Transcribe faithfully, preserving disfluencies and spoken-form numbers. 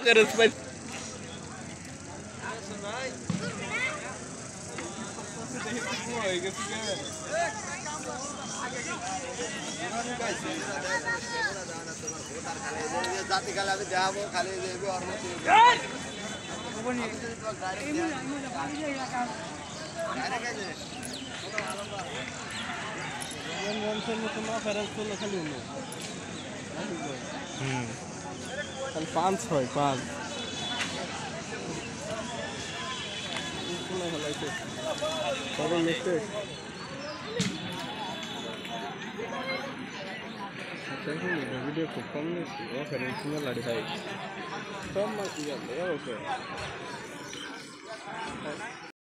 respect. जाति खाली अभी जाबो खाली देबे और मत कल पाँच छः पाँच वीडियो को कम नहीं फेरेंस लड़ी भाई सब मत